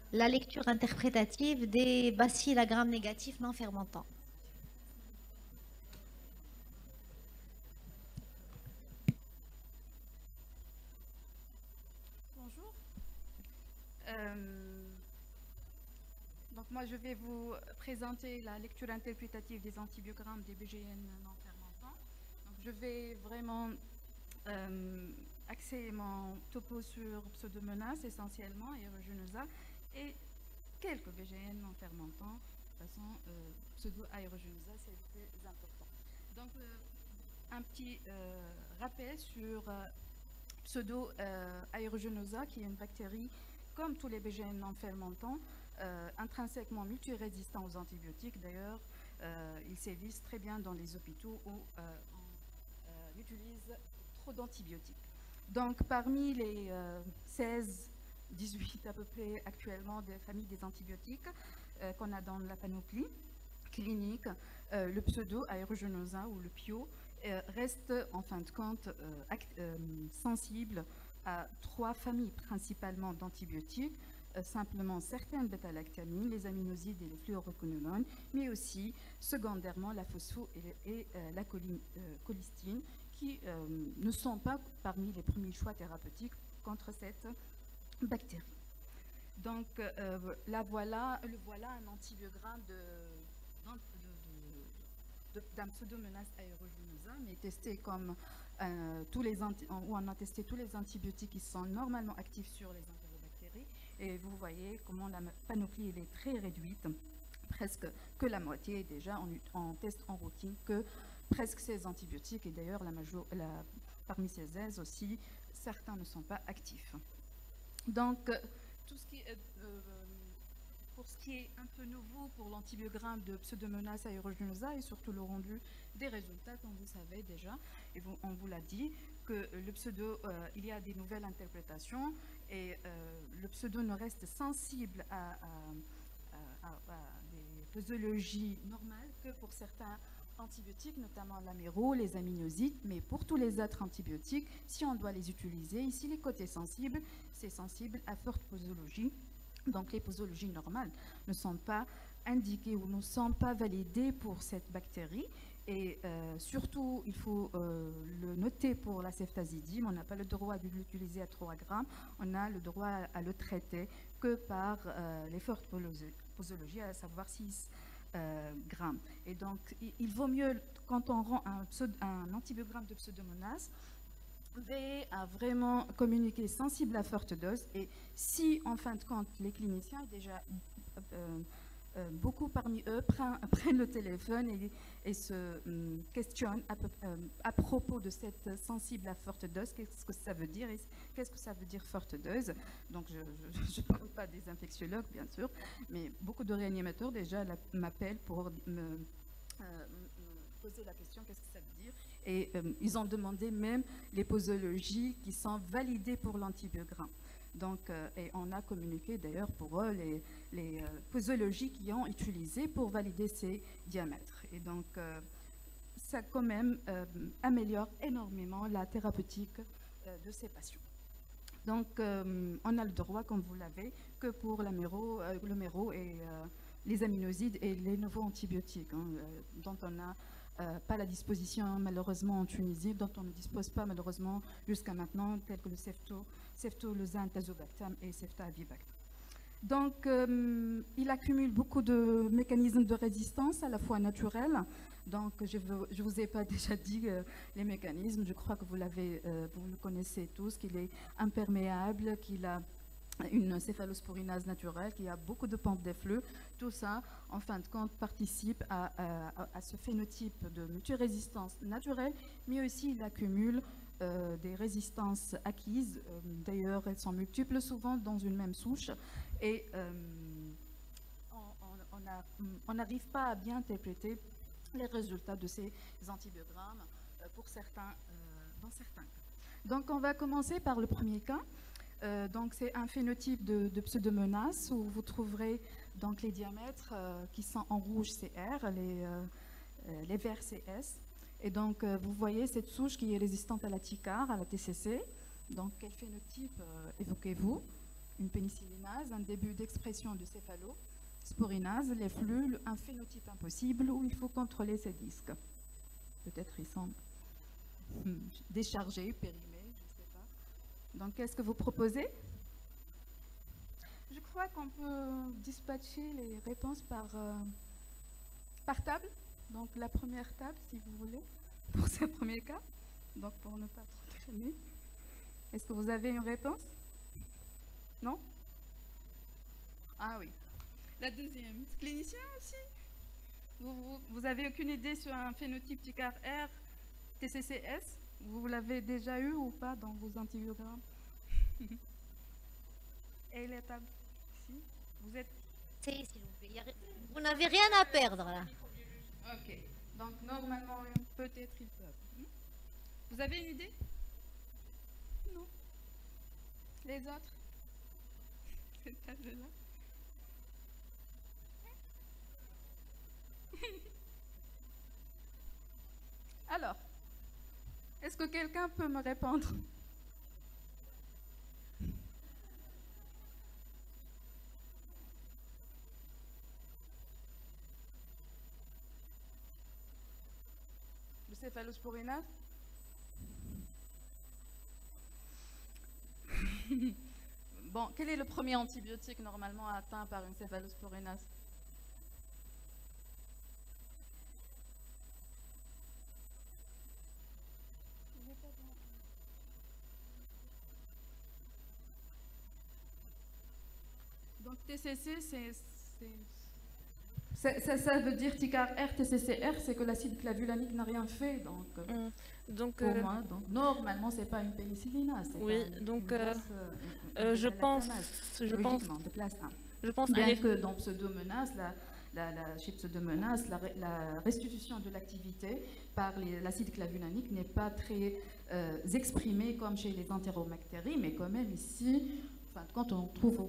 La lecture interprétative des bacilles à gram négatifs non fermentants. Bonjour. Euh, donc moi je vais vous présenter la lecture interprétative des antibiogrammes des BGN non fermentants. Donc je vais vraiment axer mon topo sur Pseudomonas essentiellement et Aeruginosa et quelques BGN non fermentants. De toute façon, Pseudo-Aeruginosa c'est le plus important. Donc un petit rappel sur Pseudo-Aeruginosa qui est une bactérie comme tous les BGN non fermentants, intrinsèquement multirésistants aux antibiotiques. D'ailleurs, ils sévissent très bien dans les hôpitaux où on utilise trop d'antibiotiques. Donc, parmi les 16, 18 à peu près actuellement des familles des antibiotiques qu'on a dans la panoplie clinique, le pseudo-aeruginosa ou le PIO reste en fin de compte sensible à trois familles principalement d'antibiotiques, simplement certaines bêta-lactamines, les aminosides et les fluoroquinolones, mais aussi secondairement la phospho et la colistine, qui ne sont pas parmi les premiers choix thérapeutiques contre cette bactérie. Donc le voilà un antibiogramme d'un Pseudomonas aeruginosa, mais testé comme où on a testé tous les antibiotiques qui sont normalement actifs sur les entérobactéries. Et vous voyez comment la panoplie elle est très réduite, presque que la moitié déjà on teste en routine que presque ces antibiotiques. Et d'ailleurs, parmi ces aises aussi, certains ne sont pas actifs. Donc, tout ce qui est pour ce qui est un peu nouveau pour l'antibiogramme de Pseudomonas aeruginosa et surtout le rendu des résultats, comme vous savez déjà, et on vous l'a dit, que le pseudo, il y a des nouvelles interprétations et le pseudo ne reste sensible à des posologies normales que pour certains antibiotiques, notamment l'améro, les aminosides, mais pour tous les autres antibiotiques, si on doit les utiliser, ici les côtés sensibles, c'est sensible à forte posologie. Donc les posologies normales ne sont pas indiquées ou ne sont pas validées pour cette bactérie. Et surtout, il faut le noter pour la ceftazidime, on n'a pas le droit de l'utiliser à 3 grammes, on a le droit à le traiter que par les fortes posologies, à savoir 6 grammes. Et donc, il vaut mieux, quand on rend un antibiogramme de Pseudomonas, veiller à vraiment communiquer sensible à forte dose. Et si, en fin de compte, les cliniciens, déjà, beaucoup parmi eux prennent le téléphone et se questionnent à propos de cette sensible à forte dose, qu'est-ce que ça veut dire et qu'est-ce que ça veut dire forte dose. Donc, je ne parle pas des infectiologues, bien sûr, mais beaucoup de réanimateurs déjà m'appellent pour me poser la question qu'est-ce que ça veut dire. Et ils ont demandé même les posologies qui sont validées pour l'antibiogramme. Donc, et on a communiqué d'ailleurs pour eux les posologies qu'ils ont utilisées pour valider ces diamètres. Et donc, ça quand même améliore énormément la thérapeutique de ces patients. Donc, on a le droit, comme vous l'avez, que pour le méro et les aminosides et les nouveaux antibiotiques, dont on n'a pas la disposition malheureusement en Tunisie, dont on ne dispose pas malheureusement jusqu'à maintenant, tels que le ceftoxime, tazobactam et ceftaavibactam. Donc, il accumule beaucoup de mécanismes de résistance, à la fois naturels. Donc, je ne vous ai pas déjà dit les mécanismes. Je crois que vous le connaissez tous, qu'il est imperméable, qu'il a une céphalosporinase naturelle, qui a beaucoup de pentes d'effluves. Tout ça, en fin de compte, participe à ce phénotype de multirésistance naturelle, mais aussi il accumule des résistances acquises. D'ailleurs, elles sont multiples souvent dans une même souche. Et on n'arrive pas à bien interpréter les résultats de ces antibiogrammes dans certains cas. Donc, on va commencer par le premier cas. Donc, c'est un phénotype de Pseudomonas où vous trouverez donc les diamètres qui sont en rouge CR, les verts CS. Et donc, vous voyez cette souche qui est résistante à la TICAR, à la TCC. Donc, quel phénotype évoquez-vous? une pénicillinase, un début d'expression de céphalosporinase, les flux, un phénotype impossible où il faut contrôler ces disques. Peut-être ils sont déchargés, périmés, je ne sais pas. Donc, qu'est-ce que vous proposez? Je crois qu'on peut dispatcher les réponses par table. Donc, la première table, si vous voulez, pour ce premier cas. Donc, pour ne pas trop traîner. Est-ce que vous avez une réponse? Non? Ah oui. La deuxième, clinicien aussi? Vous avez aucune idée sur un phénotype TICAR R, TCCS? Vous l'avez déjà eu ou pas dans vos antibiogrammes? Et la table ici? Vous êtes... S'il vous plaît. Vous n'avez rien à perdre là. Ok. Donc normalement, peut-être ils peuvent. Vous avez une idée? Non. Les autres? Cette table-là? Alors, est-ce que quelqu'un peut me répondre? Le céphalosporinase? Bon, quel est le premier antibiotique normalement atteint par une céphalosporinase? Donc TCC, ça veut dire TICAR R, TCCR, c'est que l'acide clavulanique n'a rien fait. Donc pour moi, donc, normalement, ce n'est pas une pénicillinase. Oui, donc je pense bien que dans Pseudomonas, chez Pseudomonas, la restitution de l'activité par l'acide clavulanique n'est pas très exprimée comme chez les entérobactéries, mais quand même ici, en fin de compte, on ne trouve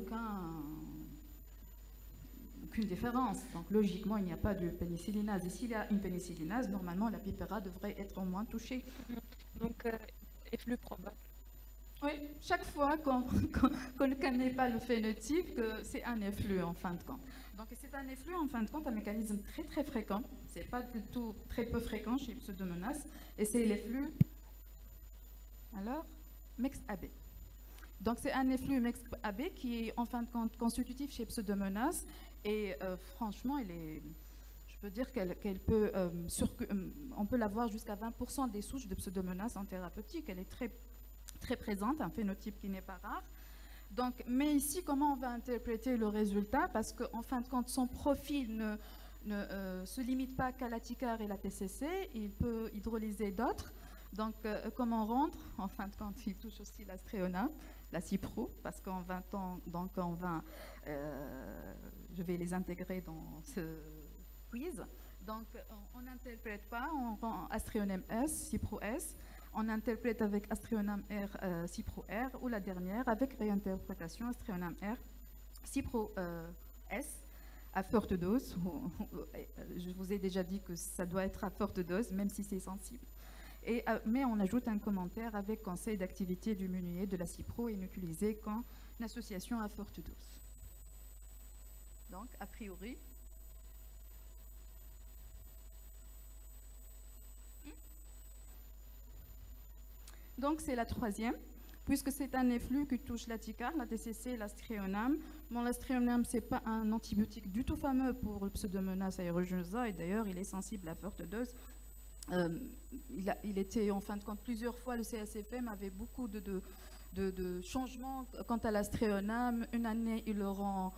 aucune différence. Donc logiquement, il n'y a pas de pénicillinase. Et s'il y a une pénicillinase, normalement, la pipera devrait être au moins touchée. Donc, est plus probable. Oui, chaque fois qu'on ne connaît pas le phénotype, que c'est un efflux en fin de compte. Donc c'est un efflux en fin de compte, un mécanisme très très fréquent. C'est pas du tout très peu fréquent chez Pseudomonas. Et c'est l'efflux, alors, MEX-AB. Donc c'est un efflux MEX-AB qui est en fin de compte constitutif chez Pseudomonas. Et franchement, je peux dire qu'elle peut, on peut l'avoir jusqu'à 20% des souches de Pseudomonas en thérapeutique. Elle est très, très présente, un phénotype qui n'est pas rare. Donc, mais ici, comment on va interpréter le résultat? Parce qu'en fin de compte, son profil ne se limite pas qu'à la TICAR et la TCC, il peut hydrolyser d'autres. Donc, comment rendre? En fin de compte, il touche aussi l'astréonam, la cipro, parce qu'en 20 ans, donc en 20, je vais les intégrer dans ce quiz. Donc, on n'interprète pas, on rend astréonam S, cipro S, on interprète avec astréonam R, cipro R, ou la dernière, avec réinterprétation astréonam R, cipro S, à forte dose. Je vous ai déjà dit que ça doit être à forte dose, même si c'est sensible. Mais on ajoute un commentaire avec conseil d'activité du meunier de la cipro et n'utilisé qu'en association à forte dose. Donc, a priori, donc c'est la troisième, puisque c'est un efflux qui touche la TICAR, la TCC, l'astréonam. Bon, l'astréonam, ce n'est pas un antibiotique du tout fameux pour le Pseudomonas aeruginosa, et d'ailleurs, il est sensible à forte dose. Il était en fin de compte plusieurs fois, le CSFM avait beaucoup de changements quant à l'astréonam. Une année, il le rend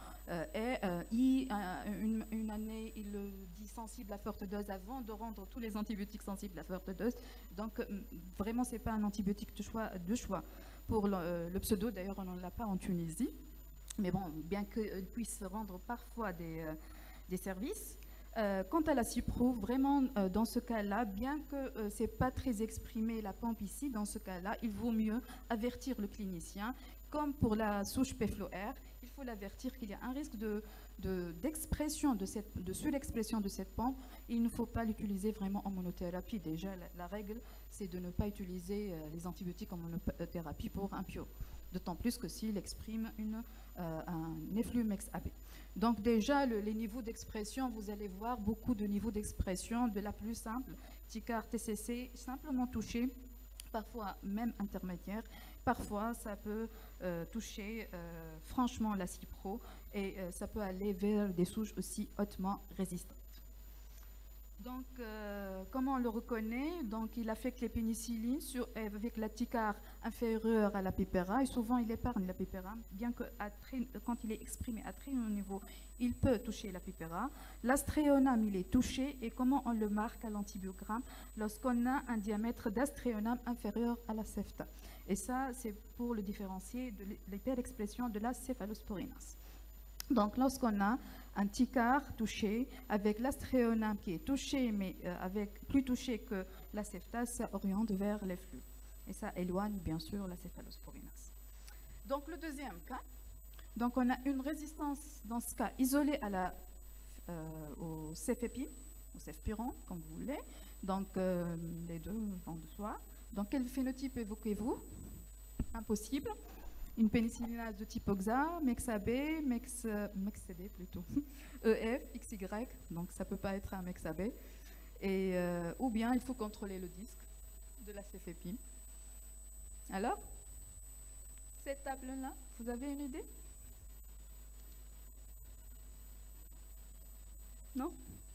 une année, il le dit sensible à forte dose avant de rendre tous les antibiotiques sensibles à forte dose. Donc, vraiment, ce n'est pas un antibiotique de choix. Pour le pseudo, d'ailleurs, on n'en l'a pas en Tunisie. Mais bon, bien qu'il puisse rendre parfois des services. Quant à la cipro, vraiment, dans ce cas-là, bien que ce n'est pas très exprimé la pompe ici, dans ce cas-là, il vaut mieux avertir le clinicien. Comme pour la souche PFLO-R, il faut l'avertir qu'il y a un risque d'expression, de surexpression de cette pompe. Il ne faut pas l'utiliser vraiment en monothérapie. Déjà, la règle, c'est de ne pas utiliser les antibiotiques en monothérapie pour un PIO. d'autant plus que s'il exprime un efflux MEX-AB. Donc déjà, les niveaux d'expression, vous allez voir beaucoup de niveaux d'expression, de la plus simple, TICAR, TCC, simplement touché, parfois même intermédiaire, parfois ça peut toucher franchement la cipro et ça peut aller vers des souches aussi hautement résistantes. Donc, comment on le reconnaît? Donc, il affecte les pénicillines avec la TICAR inférieure à la pipera, et souvent il épargne la pipera, bien que quand il est exprimé à très haut niveau, il peut toucher la pipera. L'astréoname, il est touché, et comment on le marque à l'antibiogramme? Lorsqu'on a un diamètre d'astréoname inférieur à la CEFTA. Et ça, c'est pour le différencier de l'hyperexpression de la céphalosporinase. Donc, lorsqu'on a un TICAR touché, avec l'astréoname qui est touché, mais avec plus touché que la CEFTA, ça oriente vers les flux. Et ça éloigne, bien sûr, la céphalosporinase. Donc, le deuxième cas, donc on a une résistance, dans ce cas, isolée au cefépime, au cefpiron, comme vous voulez. Donc, les deux vont de soi. Donc, quel phénotype évoquez-vous? Impossible. Une pénicillinase de type OXA, MEX-AB, MEX-CD plutôt, EF, XY, donc ça ne peut pas être un MEX-AB. Ou bien il faut contrôler le disque de la cefépime. Alors, cette table-là, vous avez une idée? Non?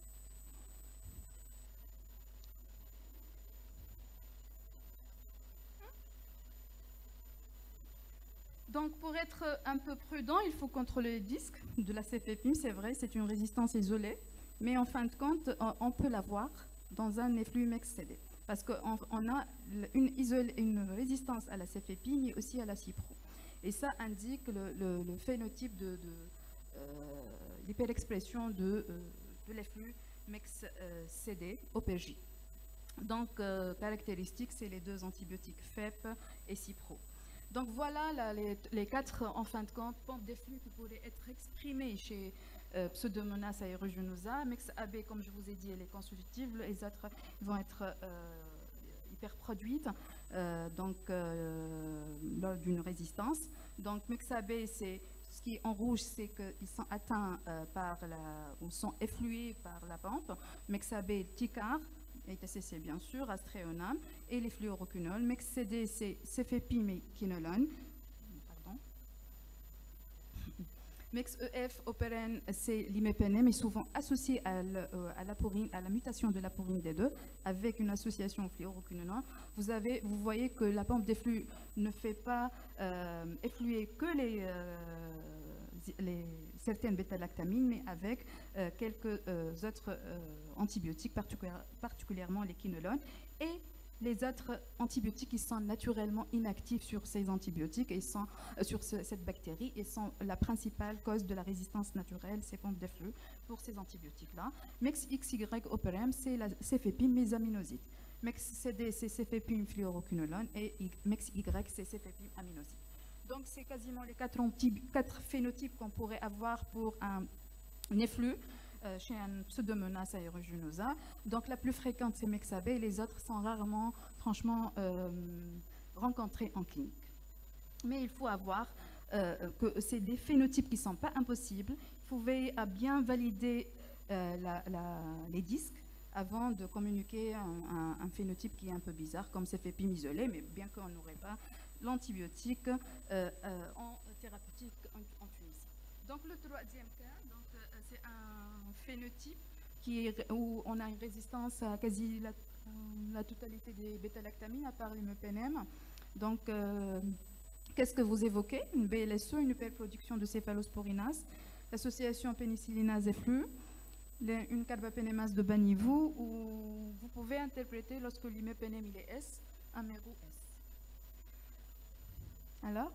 Donc, pour être un peu prudent, il faut contrôler les disques de la cefépime. C'est vrai, c'est une résistance isolée, mais en fin de compte, on peut l'avoir dans un efflux MEX-CD, parce qu'on a une résistance à la cefépime et aussi à la cipro. Et ça indique le phénotype de l'hyperexpression de l'efflux MEX-CD au PJ. Donc, caractéristiques, c'est les deux antibiotiques FEP et cipro. Donc voilà les quatre, en fin de compte, pompes d'efflux qui pourraient être exprimées chez Pseudomonas aeruginosa. MEX-AB, comme je vous ai dit, elle est constitutive. Les autres vont être hyperproduites lors d'une résistance. Donc MEX-AB, c'est ce qui est en rouge, c'est qu'ils sont atteints ou sont efflués par la pompe. MEX-AB, TICAR, et TCC bien sûr, astréoname, et les fluoroquinols. MEX-CD, c'est cefépime et quinolone. Pardon. MEX-EF, opérène, c'est l'imépénème, mais souvent associé à la mutation de la porine D2, avec une association au fluoroquinolone. Vous voyez que la pompe d'efflux ne fait pas effluer que certaines bêta-lactamines, mais avec quelques autres antibiotiques, particulièrement les quinolones, et les autres antibiotiques qui sont naturellement inactifs sur ces antibiotiques et sur cette bactérie et sont la principale cause de la résistance naturelle, ces pompes d'efflux pour ces antibiotiques-là. MEX-XY opérème, c'est la cefépime mésaminosite. MEX-CD, c'est cefépime fluoroquinolone et MEX-Y, c'est cefépime aminosite. Donc, c'est quasiment les quatre phénotypes qu'on pourrait avoir pour un efflux chez un Pseudomonas aeruginosa. Donc, la plus fréquente, c'est MEX-AB et les autres sont rarement, franchement, rencontrés en clinique. Mais il faut avoir que c'est des phénotypes qui ne sont pas impossibles. Il faut veiller à bien valider les disques avant de communiquer un phénotype qui est un peu bizarre, comme cefépime isolé, mais bien qu'on n'aurait pas l'antibiotique en thérapeutique en Tunisie. Donc le troisième cas, c'est un phénotype où on a une résistance à quasi la totalité des bêta-lactamines, à part l'imépénème. Donc, qu'est-ce que vous évoquez? Une BLSE, une hyperproduction de céphalosporinase, l'association pénicillinase-efflux, une carbapénémase de bas niveau, où vous pouvez interpréter lorsque l'imépénème il est S, un mérou S. Alors?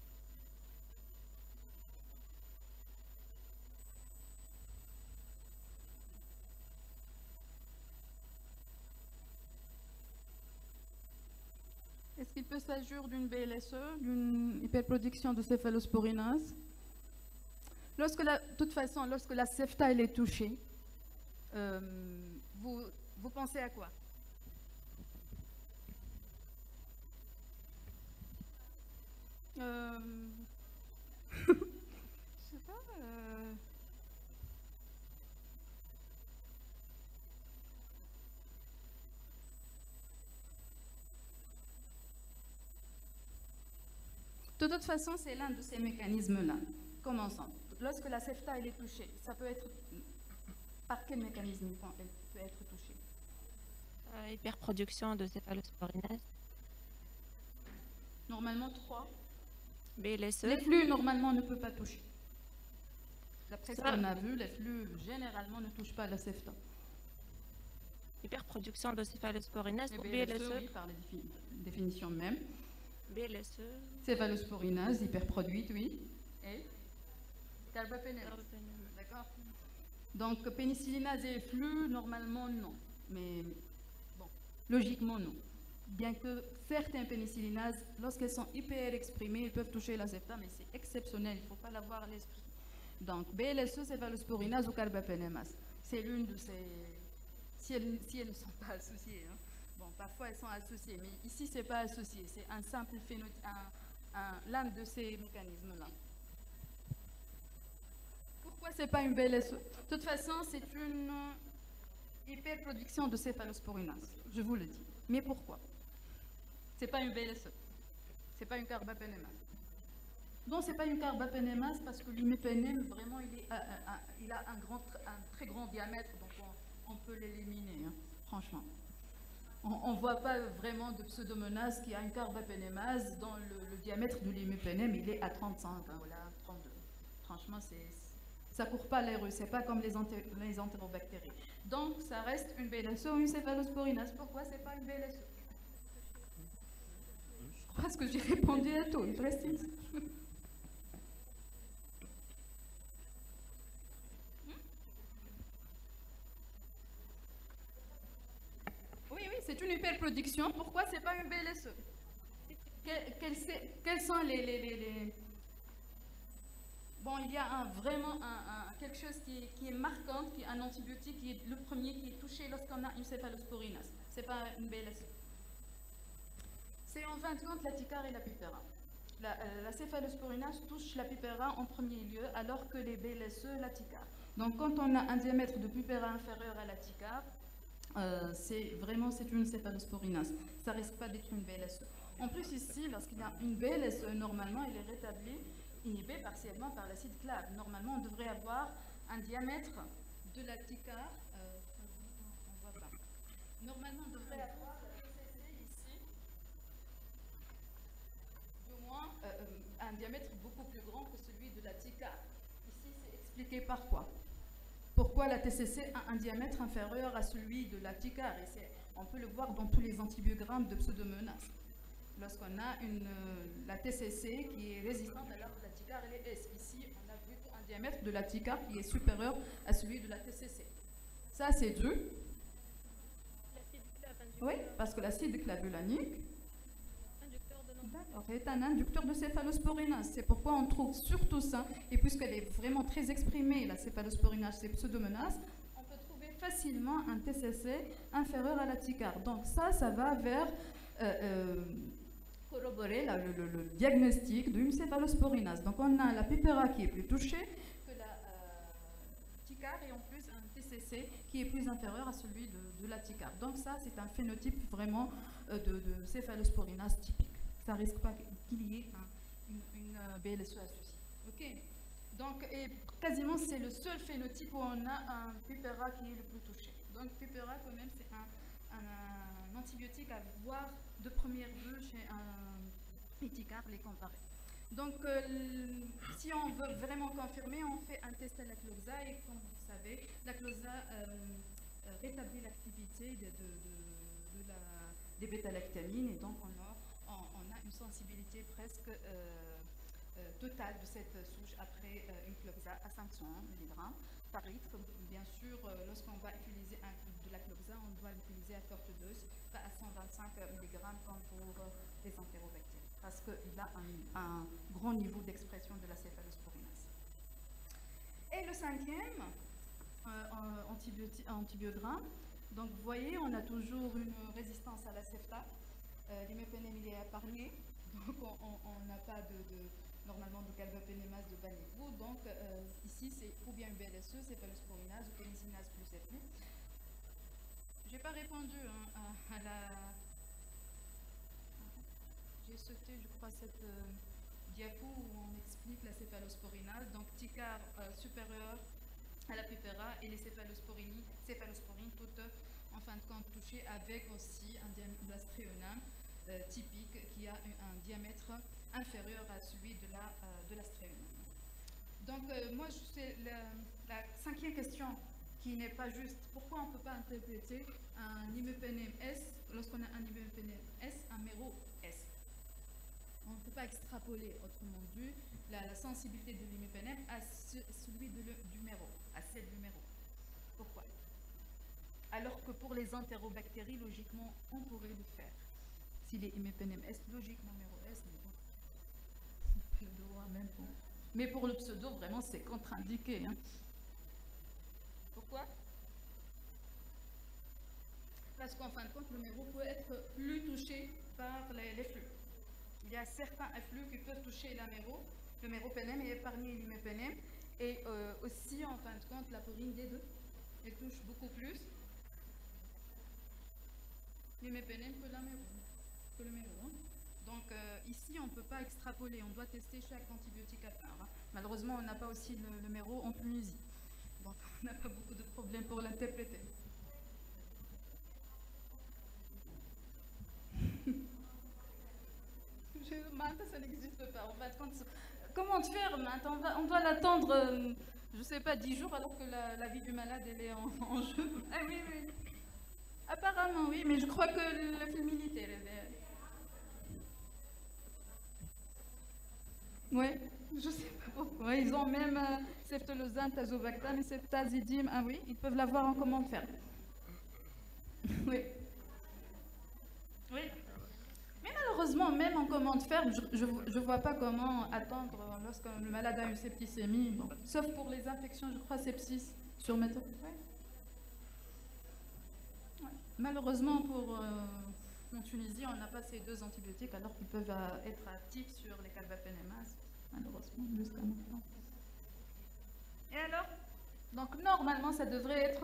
Est-ce qu'il peut s'agir d'une BLSE, d'une hyperproduction de céphalosporinase? De toute façon, lorsque la CEFTA elle est touchée, vous pensez à quoi? Je sais pas. De toute façon, c'est l'un de ces mécanismes-là. Commençons. Lorsque la CEFTA elle est touchée, ça peut être par quel mécanisme elle peut être touchée? Hyperproduction de céphalosporinase. Normalement, 3. BLSE. Les flux, normalement, ne peuvent pas toucher. D'après ce qu'on a vu, les flux, généralement, ne touchent pas la CEFTA. Hyperproduction de céphalosporinase ou BLSE, BLSE. oui, par la définition même. BLSE. Céphalosporinase, hyperproduite, oui. Et carbapénémase. D'accord. Donc, pénicillinase et flux, normalement, non. Mais, bon, logiquement, non. Bien que certaines pénicillinases, lorsqu'elles sont hyper exprimées, elles peuvent toucher la CEFTA, mais c'est exceptionnel, il ne faut pas l'avoir à l'esprit. Donc, BLSE, céphalosporinase ou carbapénémase, c'est l'une de ces... Si elles ne sont pas associées, hein. Bon, parfois elles sont associées, mais ici, ce n'est pas associé, c'est un simple phénotype, l'un de ces mécanismes-là. Pourquoi ce n'est pas une BLSE? De toute façon, c'est une hyperproduction de céphalosporinase, je vous le dis. Mais pourquoi? Ce n'est pas une BLSE, ce n'est pas une carbapénémase. Non, ce n'est pas une carbapénémase parce que l'imipénème, vraiment, il a un très grand diamètre, donc on peut l'éliminer, hein, franchement. On ne voit pas vraiment de pseudomonas qui a une carbapénémase dont le diamètre de l'imipénème, il est à 35, hein, voilà, 32. Franchement, ça ne court pas les rues, ce n'est pas comme les entérobactéries. Donc, ça reste une BLSE ou une céphalosporinase. Pourquoi ce n'est pas une BLSE? Je crois que j'ai répondu à tout, précise. Oui, c'est une hyperproduction. Pourquoi ce n'est pas une BLSE? Quels sont les... Bon, il y a vraiment quelque chose qui est marquant, qui est un antibiotique, qui est le premier qui est touché lorsqu'on a une céphalosporinase. Ce n'est pas une BLSE. C'est en fin de compte la ticare et la pipera. La céphalosporinase touche la pipera en premier lieu, alors que les BLSE, la ticare. Donc, quand on a un diamètre de pipera inférieur à la ticare, c'est une céphalosporinase. Ça ne risque pas d'être une BLSE. En plus, ici, lorsqu'il y a une BLSE, normalement, elle est rétablie, inhibée partiellement par l'acide clave. Normalement, on devrait avoir un diamètre de la ticare. On voit pas. Normalement, on devrait avoir la TCC ici, du moins un diamètre beaucoup plus grand que celui de la ticare. Ici, c'est expliqué par quoi? Pourquoi la TCC a un diamètre inférieur à celui de la ticare? On peut le voir dans tous les antibiogrammes de pseudomonas. Lorsqu'on a la TCC qui est résistante alors que la ticare elle est S. Ici, on a vu un diamètre de la ticare qui est supérieur à celui de la TCC. Ça, c'est dû. Oui, parce que l'acide clavulanique est un inducteur de céphalosporinase. C'est pourquoi on trouve surtout ça, et puisqu'elle est vraiment très exprimée, la céphalosporinase, c'est pseudomonas, on peut trouver facilement un TCC inférieur à la ticare. Donc ça va vers corroborer le diagnostic d'une céphalosporinase. Donc on a la pipera qui est plus touchée que la ticare et en plus un TCC qui est plus inférieur à celui de la ticare. Donc ça, c'est un phénotype vraiment de céphalosporinase typique. Ça ne risque pas qu'il y ait une BLSE associée. Ok. Donc, et quasiment, c'est le seul phénotype où on a un pipera qui est le plus touché. Donc, pipera, quand même, c'est un antibiotique à voir de première vue chez un ticare, les comparer. Donc, si on veut vraiment confirmer, on fait un test à la cloza et comme vous savez, la cloza rétablit l'activité des bêta-lactamines et donc on a une sensibilité presque totale de cette souche après une cloza à 500 mg par litre. Bien sûr, lorsqu'on va utiliser de la cloza, on doit l'utiliser à forte dose, pas à 125 mg comme pour les entérobactéries, parce qu'il a un grand niveau d'expression de la céphalosporinase. Et le cinquième antibiogramme, donc vous voyez, on a toujours une résistance à la CEFTA. L'imipénème, il est épargné, Donc on n'a pas normalement de calvopénémase de bas niveau. Donc ici c'est ou bien UBLSE, céphalosporinase ou pénicillinase plus FLU. J'ai pas répondu à la... J'ai sauté, je crois, cette diapo où on explique la céphalosporinase. Donc Ticard supérieur à la pupéra et les céphalosporines toutes en fin de compte touchées avec aussi un l'astréoname typique qui a un diamètre inférieur à celui de l'astréoname. Donc moi, c'est la cinquième question qui n'est pas juste. Pourquoi on ne peut pas interpréter un imépénème S lorsqu'on a un imépénème S, un méro S? On ne peut pas extrapoler, autrement dit, la sensibilité de l'imépénème à celui du méro, à celle du méro. Pourquoi? Alors que pour les entérobactéries, logiquement, on pourrait le faire. S'il est imépénème S, logiquement méro S, mais bon, le droit même pour... Mais pour le pseudo, vraiment, c'est contre-indiqué. Hein. Pourquoi? Parce qu'en fin de compte, le méro peut être plus touché par les flux. Il y a certains flux qui peuvent toucher le méropénème et épargner l'imépénème. Et aussi, en fin de compte, la porine D2, elle touche beaucoup plus l'imépénème que le méro. Hein. Donc ici, on ne peut pas extrapoler, on doit tester chaque antibiotique à part. Hein. Malheureusement, on n'a pas aussi le méro en Tunisie. Donc on n'a pas beaucoup de problèmes pour l'interpréter. Maintenant, ça n'existe pas. Comment faire maintenant? On doit l'attendre, je ne sais pas, 10 jours alors que la vie du malade elle est en jeu. Ah oui, oui. Apparemment, oui, mais je crois que la féminité, elle est... Oui, je ne sais pas pourquoi. Ils ont même céphtalozane, tazobactam et ceftazidime. Ah oui, ils peuvent l'avoir en commande ferme. Oui. Oui. Mais malheureusement, même en commande ferme, je ne vois pas comment attendre lorsque le malade a une septicémie. Bon. Sauf pour les infections, je crois, sepsis sur méthode. Ouais. Ouais. Malheureusement, en Tunisie, on n'a pas ces deux antibiotiques alors qu'ils peuvent être actifs sur les calvapénémases. Malheureusement, jusqu'à maintenant. Et alors? Donc, normalement, ça devrait être...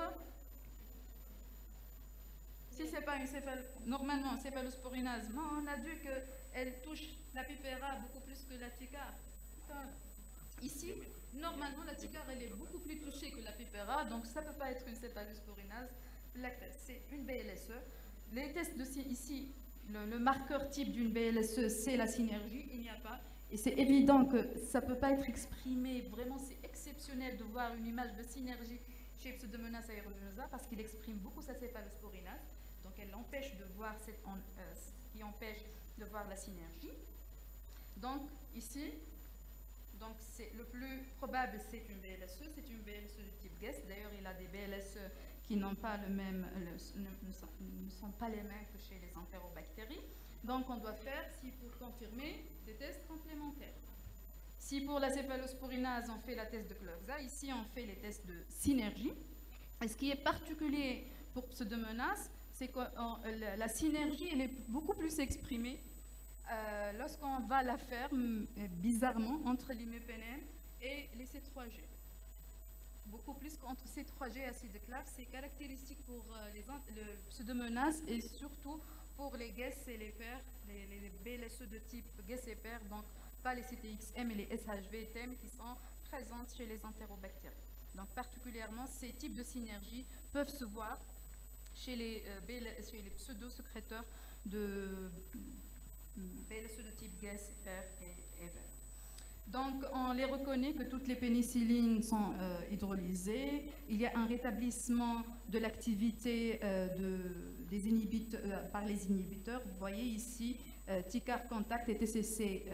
Si ce n'est pas normalement, céphalosporinase, non, on a vu qu'elle touche la pupéra beaucoup plus que la ticard. Ici, normalement, la ticard, elle est beaucoup plus touchée que la pupéra, donc ça ne peut pas être une céphalosporinase. C'est une BLSE. Les tests ici, le marqueur type d'une BLSE, c'est la synergie, il n'y a pas. Et c'est évident que ça ne peut pas être exprimé, vraiment c'est exceptionnel de voir une image de synergie chez Pseudomonas aeruginosa parce qu'il exprime beaucoup sa céphalosporinase. Donc elle empêche de voir qui empêche de voir la synergie. Donc ici, donc le plus probable c'est une BLSE, c'est une BLSE de type Guest. D'ailleurs, il a des BLSE qui n'ont pas le même, ne sont pas les mêmes que chez les entérobactéries. Donc on doit faire, pour confirmer, des tests complémentaires. Si pour la céphalosporinase, on fait la test de Cloxa, ici on fait les tests de synergie. Et ce qui est particulier pour Pseudomonas, c'est que la synergie elle est beaucoup plus exprimée lorsqu'on va la faire, bizarrement, entre l'imépénème et les C3G. Beaucoup plus qu'entre C3G et acide de clave. C'est caractéristique pour le Pseudomonas et surtout pour les GES et les PER, les BLSE de type GES et PER, donc pas les CTXM et les SHV-TEM qui sont présentes chez les entérobactéries. Donc particulièrement, ces types de synergie peuvent se voir chez les pseudo-sécréteurs de BLSE de type GES, PER et EVER. Donc, on les reconnaît que toutes les pénicillines sont hydrolysées. Il y a un rétablissement de l'activité des inhibiteurs par les inhibiteurs. Vous voyez ici, Ticard contact et TCC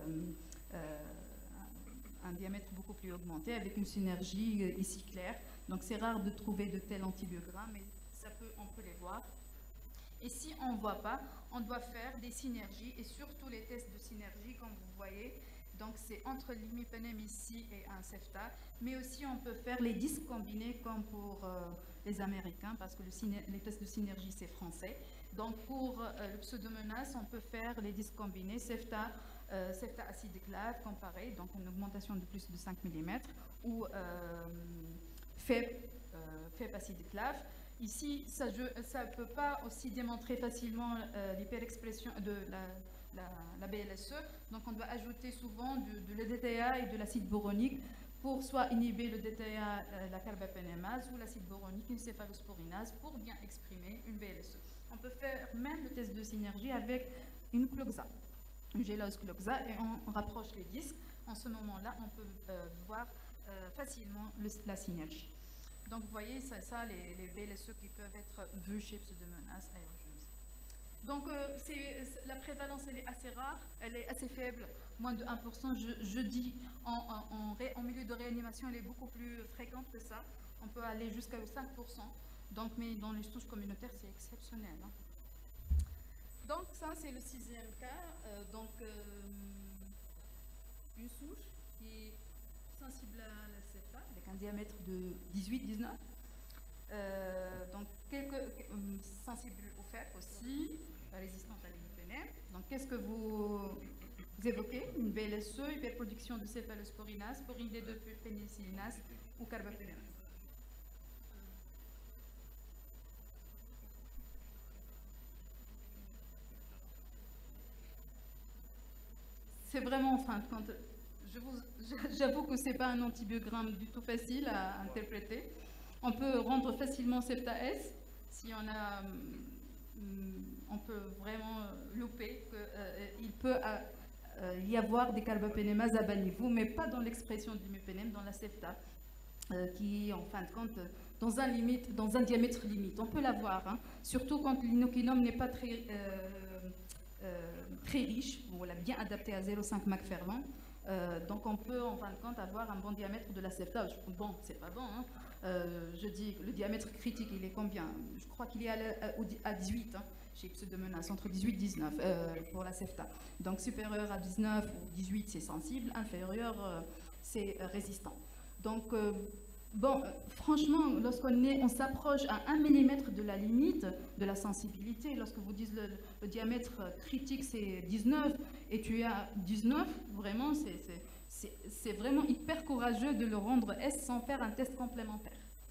un diamètre beaucoup plus augmenté avec une synergie ici claire. Donc, c'est rare de trouver de tels antibiogrammes, mais on peut les voir. Et si on ne voit pas, on doit faire des synergies et surtout les tests de synergie, comme vous voyez. Donc, c'est entre l'imipénème ici et un CEFTA, mais aussi on peut faire les disques combinés comme pour les Américains, parce que les tests de synergie, c'est français. Donc pour le pseudomonas, on peut faire les disques combinés, Cefta acide clave comparé, donc une augmentation de plus de 5 mm, ou FEP acide clave. Ici, ça ne peut pas aussi démontrer facilement l'hyperexpression de la BLSE, donc on doit ajouter souvent de l'EDTA et de l'acide boronique pour soit inhiber le DTA, la carbapénémase, ou l'acide boronique, une céphalosporinase, pour bien exprimer une BLSE. On peut faire même le test de synergie avec une cloxa, une gélose cloxa, et on rapproche les disques. En ce moment-là, on peut voir facilement la synergie. Donc, vous voyez, ça les BLSE qui peuvent être vus chez Pseudomonas aeruginosa. Donc, la prévalence, elle est assez rare, elle est assez faible, moins de 1%. Je dis, en milieu de réanimation, elle est beaucoup plus fréquente que ça. On peut aller jusqu'à 5%. Donc, mais dans les souches communautaires, c'est exceptionnel. Hein. Donc, ça, c'est le 6e cas. Une souche qui est sensible à la Cefta, avec un diamètre de 18-19. Donc, sensible au fer aussi, résistante à l'imipénème. Donc, qu'est-ce que vous évoquez? Une BLSE, hyperproduction de céphalosporinase, sporine D2 pénicillinase ou carbapénémase. C'est vraiment, en fin de compte, j'avoue que ce n'est pas un antibiogramme du tout facile à interpréter. On peut rendre facilement Cefta S si on peut vraiment louper qu'il peut y avoir des carbapénémases à bas niveau, mais pas dans l'expression du l'imipénème, dans la Cefta, qui est en fin de compte dans un diamètre limite. On peut l'avoir, hein, surtout quand l'inoculum n'est pas très riche, on l'a bien adapté à 0,5 McFerland. Donc on peut en fin de compte avoir un bon diamètre de la Cefta. Bon, c'est pas bon, hein. Je dis le diamètre critique, il est combien? Je crois qu'il est à 18, hein, chez Pseudomonas, entre 18 et 19 pour la Cefta. Donc supérieur à 19 ou 18, c'est sensible, inférieur, c'est résistant. Donc bon, franchement, lorsqu'on s'approche à 1 mm de la limite de la sensibilité, lorsque vous dites le diamètre critique c'est 19 et tu es à 19, vraiment c'est vraiment hyper courageux de le rendre S sans faire un test complémentaire.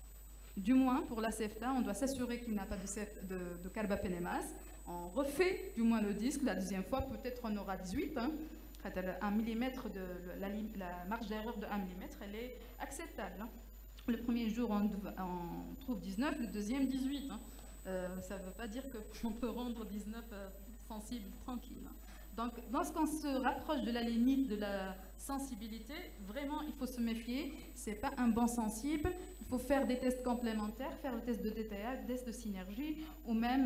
Du moins, pour la Cefta, on doit s'assurer qu'il n'a pas de carbapénémase. On refait du moins le disque, la deuxième fois peut-être on aura 18, hein. 1 mm la marge d'erreur de 1 mm, elle est acceptable, hein. Le premier jour, on trouve 19, le deuxième, 18. Hein. Ça ne veut pas dire qu'on peut rendre 19 sensible tranquille. Hein. Donc, lorsqu'on se rapproche de la limite de la sensibilité, vraiment, il faut se méfier. Ce n'est pas un bon sensible. Il faut faire des tests complémentaires, faire le test de DTA, le test de synergie, ou même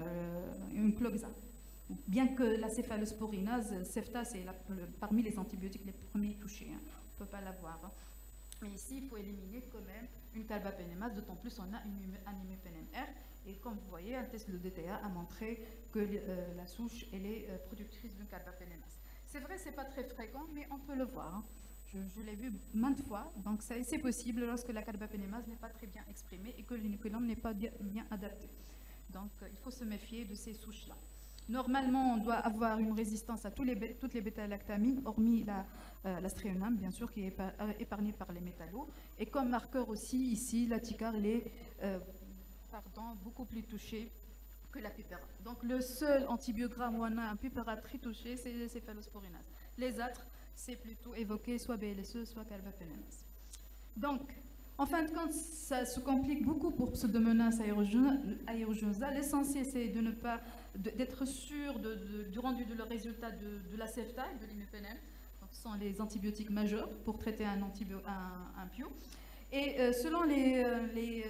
une cloxa. Bien que la céphalosporinase, Cefta, c'est parmi les antibiotiques les premiers touchés. Hein. On ne peut pas l'avoir. Hein. Mais ici, il faut éliminer quand même une carbapénémase, d'autant plus on a un imipénème R. Et comme vous voyez, un test de DTA a montré que la souche elle est productrice d'une carbapénémase. C'est vrai, ce n'est pas très fréquent, mais on peut le voir. Hein. Je l'ai vu maintes fois, donc c'est possible lorsque la carbapénémase n'est pas très bien exprimée et que l'inoculum n'est pas bien adapté. Donc il faut se méfier de ces souches-là. Normalement, on doit avoir une résistance à toutes les bêta-lactamines, hormis la stréonam, bien sûr, qui est épargnée par les métallos. Et comme marqueur aussi, ici, la ticar, elle est beaucoup plus touchée que la pupéra. Donc, le seul antibiogramme où on a un pupéra très touché, c'est les céphalosporinase. Les autres, c'est plutôt évoqué soit BLSE, soit carbapénémase. Donc, en fin de compte, ça se complique beaucoup pour Pseudomonas aeruginosa. L'essentiel, c'est de ne pas d'être sûr du rendu de le résultat de la Cefta et de l'imipénème. Donc, ce sont les antibiotiques majeurs pour traiter un PIO. Et selon le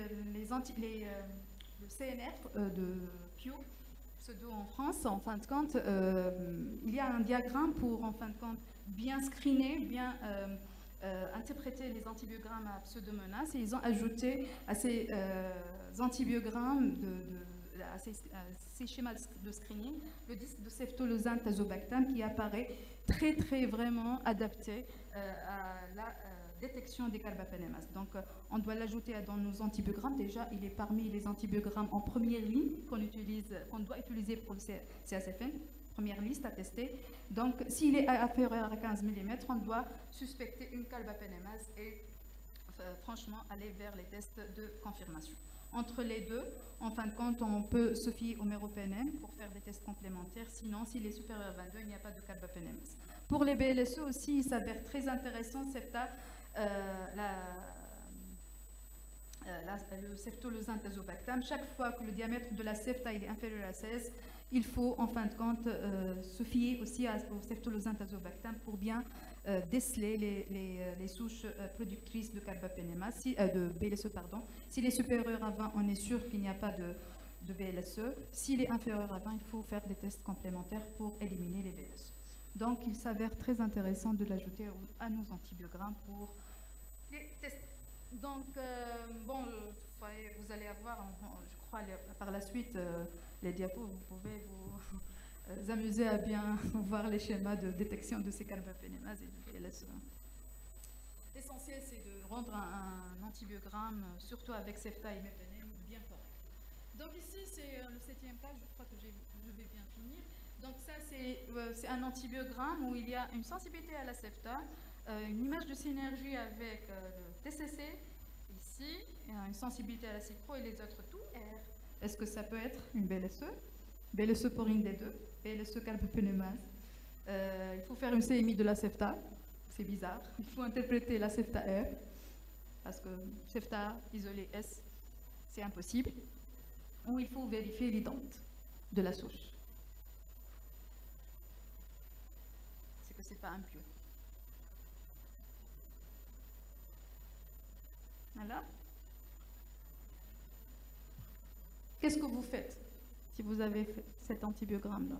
CNR de PIO, pseudo en France, en fin de compte, il y a un diagramme pour, en fin de compte, bien screener, bien interpréter les antibiogrammes à Pseudomonas, et ils ont ajouté à ces antibiogrammes, à ces schémas de screening, le disque de céphtalozane tazobactam qui apparaît très vraiment adapté à la détection des carbapenemas. Donc, on doit l'ajouter dans nos antibiogrammes. Déjà, il est parmi les antibiogrammes en première ligne qu'on doit utiliser pour le CSFN. Première liste à tester. Donc, s'il est inférieur à 15 mm, on doit suspecter une carbapenemas et franchement aller vers les tests de confirmation. Entre les deux, en fin de compte, on peut se fier au méroPNM pour faire des tests complémentaires. Sinon, s'il est supérieur à 22, il n'y a pas de carbapenemas. Pour les BLSE aussi, il s'avère très intéressant, le ceftolozane tazobactam. Chaque fois que le diamètre de la septa est inférieur à 16, il faut en fin de compte se fier aussi au ceftolozane tazobactam pour bien déceler les souches productrices de carbapenemas, de BLSE. S'il est supérieur à 20, on est sûr qu'il n'y a pas de BLSE. S'il est inférieur à 20, il faut faire des tests complémentaires pour éliminer les BLSE. Donc, il s'avère très intéressant de l'ajouter à nos antibiogrammes pour les tests. Donc, vous allez avoir, je crois, par la suite, les diapos, vous pouvez vous amuser à bien voir les schémas de détection de ces carbapenemas et du BLSE. L'essentiel, c'est de rendre un antibiogramme, surtout avec septa et mépenem, bien correct. Donc ici, c'est le 7e page, je crois que je vais bien finir. Donc ça, c'est un antibiogramme où il y a une sensibilité à la septa, une image de synergie avec le TCC, ici, une sensibilité à la cipro et les autres tout R. Est-ce que ça peut être une BLSE? BLSE porine D2, BLSE carbapenemas. Il faut faire une CMI de la septa, c'est bizarre. Il faut interpréter la septa R, parce que septa isolé S, c'est impossible. Ou il faut vérifier l'idente de la souche. C'est que ce n'est pas impur. Voilà. Qu'est-ce que vous faites si vous avez fait cet antibiogramme-là?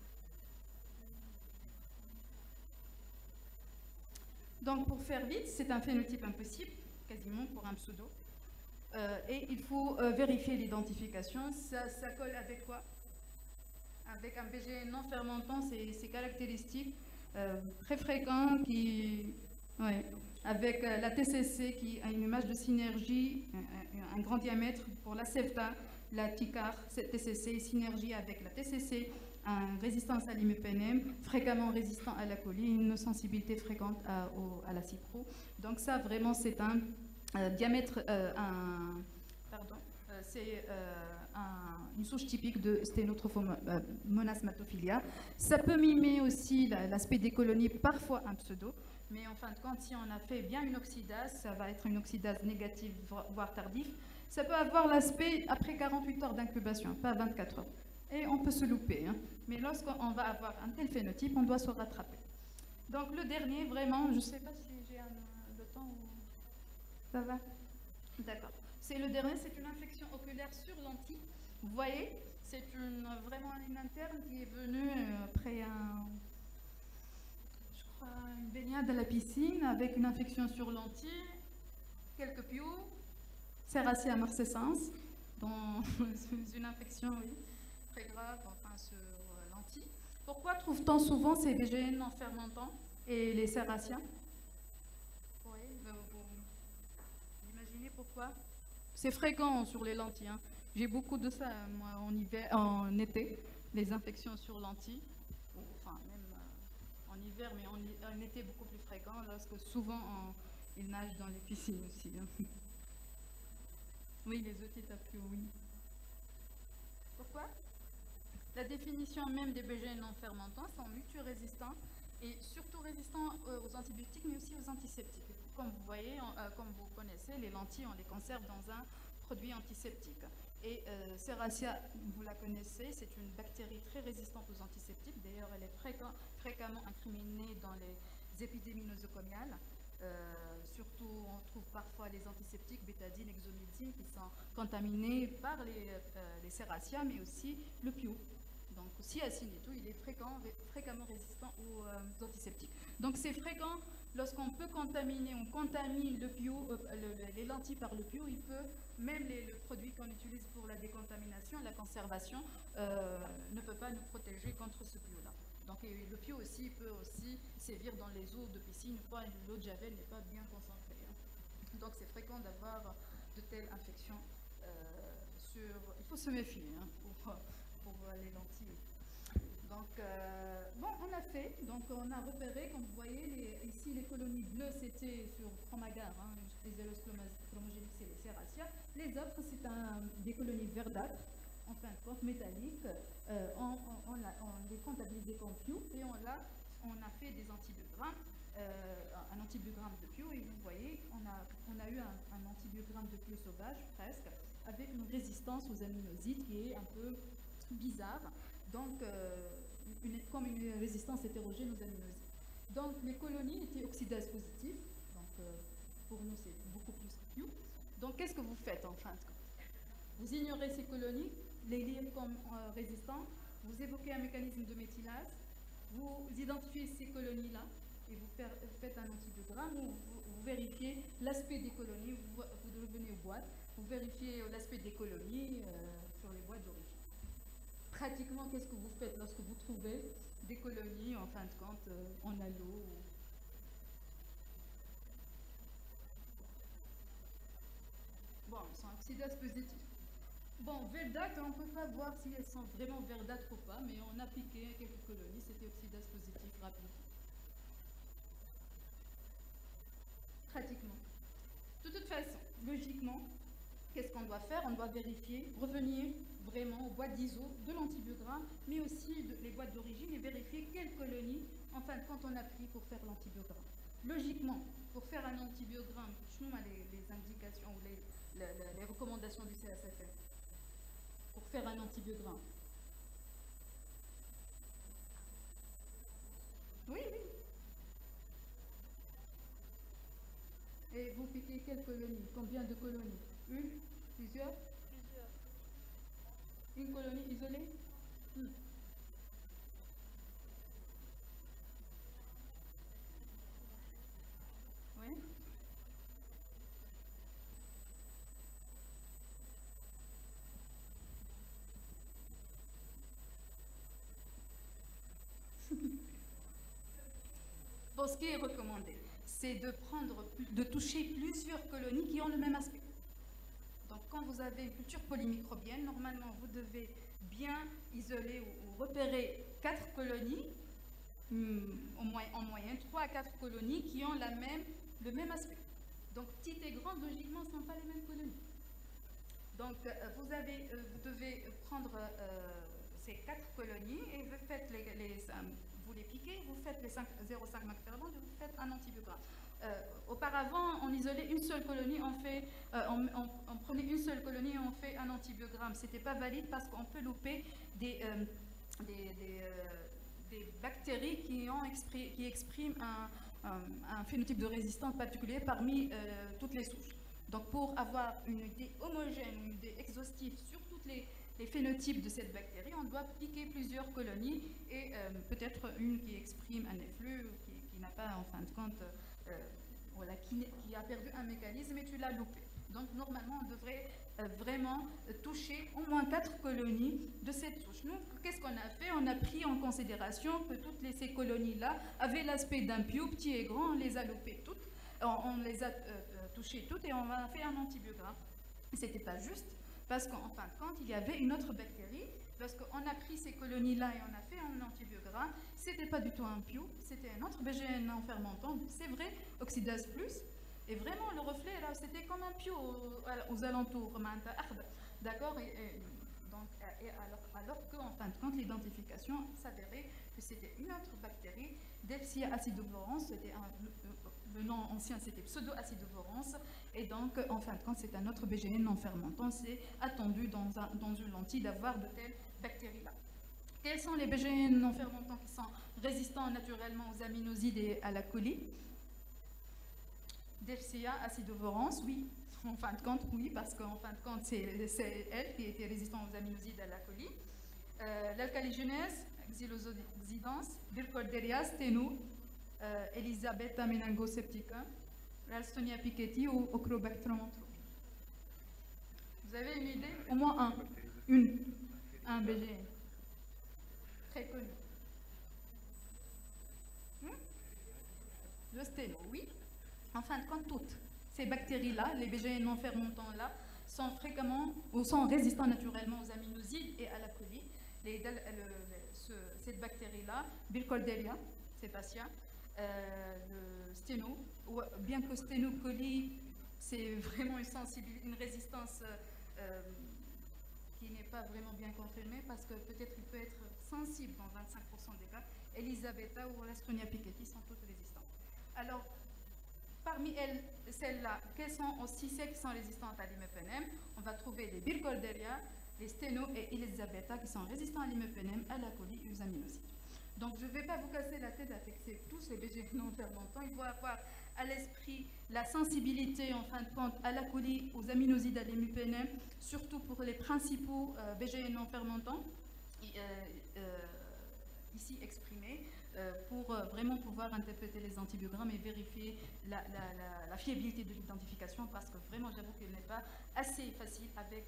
Donc, pour faire vite, c'est un phénotype impossible, quasiment pour un pseudo. Et il faut vérifier l'identification. Ça colle avec quoi? Avec un BGN non fermentant, c'est caractéristique, très fréquent, avec la TCC qui a une image de synergie, un grand diamètre pour la septa, la TICAR, TCC, synergie avec la TCC, une résistance à l'imipenem, fréquemment résistant à la choline, une sensibilité fréquente à la cipro. Donc ça, vraiment, c'est un diamètre, c'est une souche typique de Sténotrophomonas Ça peut mimer aussi l'aspect des colonies, parfois un pseudo, mais en fin de compte, si on a fait bien une oxydase, ça va être une oxydase négative, voire tardive. Ça peut avoir l'aspect après 48 heures d'incubation, pas 24 heures. Et on peut se louper, hein. Mais lorsqu'on va avoir un tel phénotype, on doit se rattraper. Donc le dernier, vraiment, je ne sais pas si j'ai le temps ou... Ça va? D'accord. C'est le dernier, c'est une infection oculaire sur lentille. Vous voyez, c'est vraiment une interne qui est venue après une baignade à la piscine avec une infection sur lentille, quelques pious, Serratia marcescens, dont une infection très grave sur lentille. Pourquoi trouve-t-on souvent ces BGN non fermentants et les Serratia? Oui, vous imaginez pourquoi? C'est fréquent sur les lentilles. Hein. J'ai beaucoup de ça, moi, en été, les infections sur lentilles. Enfin, même en hiver, mais en été beaucoup plus fréquent, lorsque souvent ils nagent dans les piscines aussi. Hein. Oui, les otites à plus, oui. Pourquoi? La définition même des BGN non fermentants sont multirésistants et surtout résistants aux antibiotiques, mais aussi aux antiseptiques. Comme vous voyez, comme vous connaissez, les lentilles, on les conserve dans un produit antiseptique. Et Serratia, vous la connaissez, c'est une bactérie très résistante aux antiseptiques. D'ailleurs, elle est fréquemment incriminée dans les épidémies nosocomiales. Surtout, on trouve parfois les antiseptiques bétadine, exomethine qui sont contaminés par les Serratia, mais aussi le pio. Donc, Cyacine et tout, il est fréquemment résistant aux antiseptiques. Donc, c'est fréquent lorsqu'on peut contaminer, on contamine le pio, les lentilles par le pio, il peut, même le produit qu'on utilise pour la décontamination, la conservation, ne peut pas nous protéger contre ce pio-là. Donc, le pio aussi peut aussi sévir dans les eaux de piscine, l'eau de Javel n'est pas bien concentrée. Donc c'est fréquent d'avoir de telles infections il faut se méfier hein, pour les lentilles. Donc, bon, on a fait, donc on a repéré, comme vous voyez, ici les colonies bleues c'était sur Chromagar, hein, les Elos chromogéniques, c'est les Serratia. Les autres, c'est des colonies verdâtres, en fin de compte métalliques. On les comptabilisait comme Pew et on a fait des antibiogrammes, un antibiogramme de Pew, et vous voyez, on a eu un antibiogramme de Pew sauvage, presque, avec une résistance aux aminosides qui est un peu bizarre, donc comme une résistance hétérogène aux aminosides. Donc les colonies étaient oxydase positives, donc pour nous c'est beaucoup plus que Pew. Donc qu'est-ce que vous faites en fin de compte? Vous ignorez ces colonies, les lire comme résistants, vous évoquez un mécanisme de méthylase, vous identifiez ces colonies-là et vous faites un antibiogramme où vous vérifiez l'aspect des colonies, vous revenez aux boîtes, vous vérifiez l'aspect des colonies sur les boîtes d'origine. Pratiquement, qu'est-ce que vous faites lorsque vous trouvez des colonies, en fin de compte, en halo? Bon, elles sont oxydase positives. Bon, verdâtres, on ne peut pas voir si elles sont vraiment verdâtres ou pas, mais on a piqué quelques colonies, c'était oxydase positive rapide. Pratiquement. De toute façon, logiquement, qu'est-ce qu'on doit faire? On doit vérifier, revenir vraiment aux boîtes d'ISO de l'antibiogramme, mais aussi les boîtes d'origine et vérifier quelle colonie, en fin de compte, on a pris pour faire l'antibiogramme. Logiquement, pour faire un antibiogramme, je vous les indications ou les recommandations du CSFF pour faire un antibiogramme. Oui, oui. Et vous piquez quelle colonie? Combien de colonies? Une? Plusieurs? Plusieurs. Une colonie isolée? Oui. Bon, ce qui est recommandé, c'est de toucher plusieurs colonies qui ont le même aspect. Donc, quand vous avez une culture polymicrobienne, normalement, vous devez bien isoler ou repérer 4 colonies, en moyenne 3 à 4 colonies qui ont le même aspect. Donc, petites et grandes, logiquement, ne sont pas les mêmes colonies. Donc, vous devez prendre ces 4 colonies et vous faites vous les piquez, vous faites les 0,5 microfarads et vous faites un antibiogramme. Auparavant, on isolait une seule colonie, on prenait une seule colonie et on fait un antibiogramme. Ce n'était pas valide parce qu'on peut louper des bactéries qui expriment un phénotype de résistance particulier parmi toutes les souches. Donc pour avoir une idée homogène, une idée exhaustive sur tous les phénotypes de cette bactérie, on doit piquer plusieurs colonies et peut-être une qui exprime un efflux, qui n'a pas en fin de compte, voilà, qui a perdu un mécanisme et tu l'as loupé. Donc normalement on devrait vraiment toucher au moins 4 colonies de cette souche. Nous, qu'est-ce qu'on a fait? On a pris en considération que toutes ces colonies-là avaient l'aspect d'un piou, petit et grand, on les a loupées toutes, on les a touchées toutes et on a fait un antibiogramme. Ce n'était pas juste, parce qu'en fin de compte, il y avait une autre bactérie, parce qu'on a pris ces colonies-là et on a fait un antibiogramme, ce n'était pas du tout un piou, c'était un autre BGN non fermentant, c'est vrai, oxydase plus, et vraiment le reflet, là, c'était comme un piou aux alentours, d'accord, alors qu'en fin de compte, l'identification s'avérait que c'était une autre bactérie, Delphia acidovorans, le nom ancien c'était pseudo-acidovorans, et donc en fin de compte c'est un autre BGN non fermentant, c'est attendu dans une lentille d'avoir de telles bactéries-là. Quels sont les BGN non fermentants qui sont résistants naturellement aux aminosides et à la coli? Delphia acidovorans, oui. En fin de compte, oui, parce qu'en fin de compte, c'est elle qui était résistante aux aminosides et à la coli. L'alcaligénèse, xylosodidans, Burkholderia steno, Elisabetta meningoseptica, l'Alstonia piqueti ou Ochrobactrum anthropi. Vous avez une idée? Au moins un BGN. Très connu. Le sténo, oui. En fin de compte, toutes. Ces bactéries-là, les BGE non fermentants-là, sont fréquemment ou sont résistants naturellement aux aminosides et à la coli. Cette bactérie-là, Burkholderia cepacia, le sténo, ou bien que sténocoli, c'est vraiment une résistance qui n'est pas vraiment bien confirmée parce que peut-être il peut être sensible dans 25% des cas. Elisabetta ou l'Astronia piquetti sont toutes résistantes. Alors, parmi celles-là, quelles sont aussi celles qui sont résistantes à l'imipenem? On va trouver les Burkholderia, les sténo et Elisabetta qui sont résistants à l'imipenem, à la coli et aux aminosides. Donc, je ne vais pas vous casser la tête avec tous ces BGE non fermentants. Il faut avoir à l'esprit la sensibilité, en fin de compte, à la coli, aux aminosides, à l'imipenem, surtout pour les principaux BGE non fermentants, ici exprimés, pour vraiment pouvoir interpréter les antibiogrammes et vérifier la fiabilité de l'identification, parce que vraiment, j'avoue qu'il n'est pas assez facile avec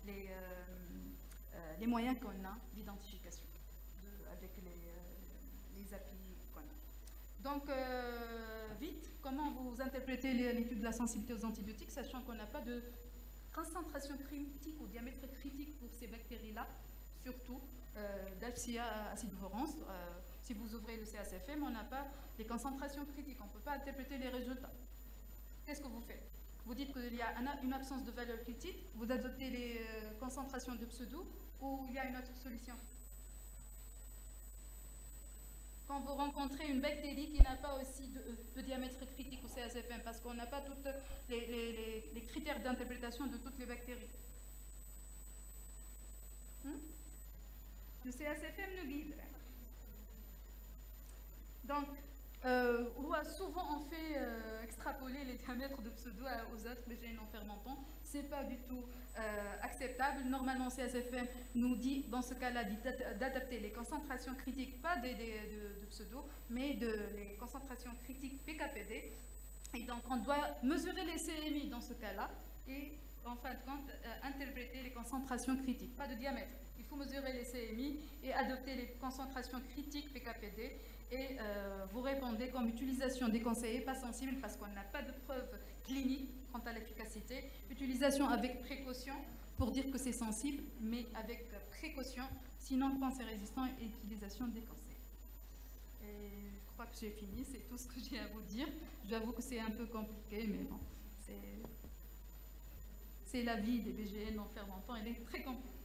les moyens qu'on a d'identification, avec les API qu'on a. Donc, vite, comment vous interprétez l'étude de la sensibilité aux antibiotiques, sachant qu'on n'a pas de concentration critique ou diamètre critique pour ces bactéries-là, surtout d'Alpsia acidovorans. Si vous ouvrez le CACFM, on n'a pas les concentrations critiques, on ne peut pas interpréter les résultats. Qu'est-ce que vous faites? Vous dites qu'il y a une absence de valeur critique, vous adoptez les concentrations de pseudo, ou il y a une autre solution? Quand vous rencontrez une bactérie qui n'a pas aussi de diamètre critique au CACFM, parce qu'on n'a pas tous les critères d'interprétation de toutes les bactéries. Le CACFM nous guide. Donc, souvent on fait extrapoler les diamètres de pseudo aux autres BGE non fermentants. Ce n'est pas du tout acceptable. Normalement, CACFM nous dit, dans ce cas-là, d'adapter les concentrations critiques, pas de pseudo, mais les concentrations critiques PKPD. Et donc, on doit mesurer les CMI dans ce cas-là et, en fin de compte, interpréter les concentrations critiques, pas de diamètre. Il faut mesurer les CMI et adopter les concentrations critiques PKPD. Et vous répondez comme utilisation déconseillée, pas sensible, parce qu'on n'a pas de preuves cliniques quant à l'efficacité. Utilisation avec précaution pour dire que c'est sensible, mais avec précaution, sinon cancer résistant et utilisation déconseillée. Et je crois que j'ai fini, c'est tout ce que j'ai à vous dire. J'avoue que c'est un peu compliqué, mais bon, c'est la vie des BGE non fermentants, elle est très compliquée.